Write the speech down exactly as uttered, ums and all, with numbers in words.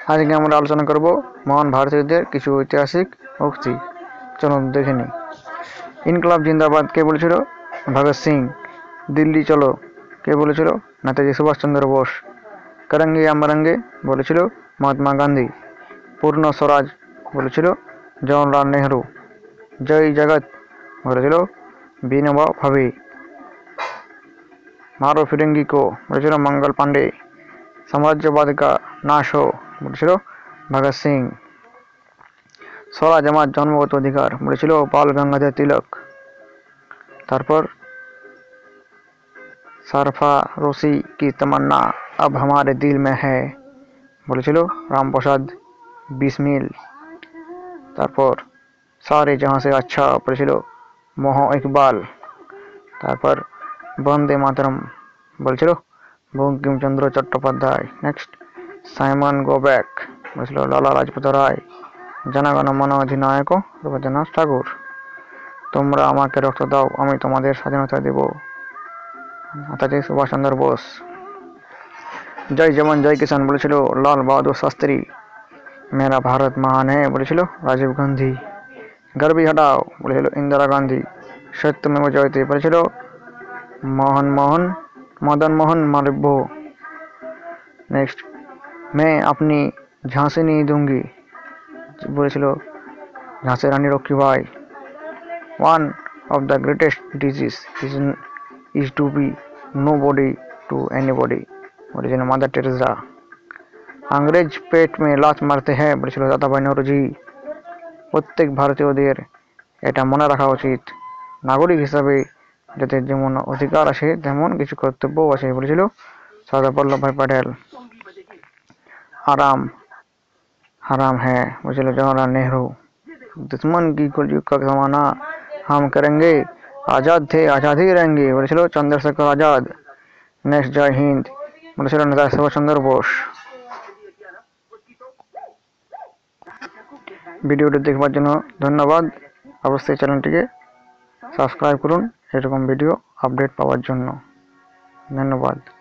আজকে আমরা আলোচনা করব মহান ভারতীয়দের কিছু ঐতিহাসিক উক্তি। চলুন দেখে নিই। ইনকলাব জিন্দাবাদ কে বলেছিল? ভগৎ সিং। দিল্লি চলো কে বলেছিল? নেতাজি সুভাষচন্দ্র বোস। করেঙ্গে या मरेंगे বলেছিল মহাত্মা গান্ধী। পূর্ণ স্বরাজ বলেছিল জওহরলাল নেহরু। জয় জগত বলেছিল বিনোবা ভাবে। मारो फिरंगी को বলেছিল मंगल पांडे। साम्राज्यवाद का नाश हो বলেছিল ভগৎ সিং। স্বরাজ আমার জন্মগত অধিকার বলেছিল বাল গঙ্গাধর তিলক। তারপর सरफरोशी की तमन्ना अब हमारे दिल में है বলেছিল রামপ্রসাদ বিসমিল। তারপর सारे जहां से अच्छा বলেছিল মোহ ইকবাল। তারপর বন্দে মাতরম বলেছিল Bankimchandra Chattopadhyay. Next Simon go back বলেছিল লালা লাজপত রায়। জনগণ মন অধিনায়ক রবীন্দ্রনাথ ঠাকুর। তোমরা আমাকে রক্ত দাও আমি তোমাদের স্বাধীনতা দেব নেতাজি সুভাষচন্দ্র বোস। জয় জওয়ান জয় কিষান বলেছিল লাল বাহাদুর শাস্ত্রী। মেরা ভারত মহান है বলেছিল রাজীব গান্ধী। গর্বি হটাও বলেছিল ইন্দিরা গান্ধী। সত্যমেব জয়তে বলেছিল মোহন মোহন মদন মোহন মালব্য। নেক্সট मैं अपनी झांसी नहीं दूंगी বলেছিল ঝাঁসি Rani Lakshmibai. One of the greatest disease is is to be nobody to anybody বলেছিল মাদার টেরেসা। अंग्रेज पेट में लात मारते हैं বলেছিল দাদাভাই নওরোজি। প্রত্যেক ভারতীয়দের এটা মনে রাখা উচিত নাগরিক হিসাবে যাদের যেমন অধিকার আছে তেমন কিছু কর্তব্যও আছে বলেছিল সর্দার বল্লভভাই প্যাটেল। आराम हराम है বলেছিল जवाहरलाल नेहरू। दुश्मन की गोलियों का जमाना हम करेंगे आजाद थे आजाद ही रहेंगे বলেছিল চন্দ্রশেখর আজাদ। নেক্সট জয় হিন্দ বলেছিল নেতাজি সুভাষচন্দ্র বোস। ভিডিওটি দেখবার জন্য ধন্যবাদ। অবশ্যই চ্যানেলটিকে সাবস্ক্রাইব করুন এরকম ভিডিও আপডেট পাওয়ার জন্য। ধন্যবাদ।